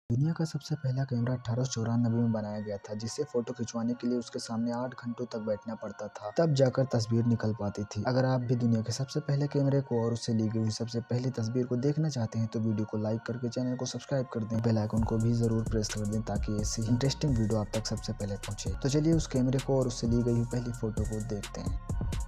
दुनिया का सबसे पहला कैमरा 1894 में बनाया गया था, जिसे फोटो खिंचवाने के लिए उसके सामने 8 घंटों तक बैठना पड़ता था, तब जाकर तस्वीर निकल पाती थी। अगर आप भी दुनिया के सबसे पहले कैमरे को और उससे ली गई सबसे पहली तस्वीर को देखना चाहते हैं तो वीडियो को लाइक करके चैनल को सब्सक्राइब कर दें, बेल आइकन को भी जरूर प्रेस कर दें ताकि ऐसी इंटरेस्टिंग वीडियो आप तक सबसे पहले पहुंचे। तो चलिए उस कैमरे को और उससे ली गई पहली फोटो को देखते हैं।